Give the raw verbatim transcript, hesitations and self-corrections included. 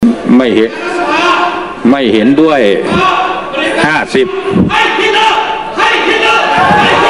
ไม่เห็นไม่เห็นด้วยห้าสิบ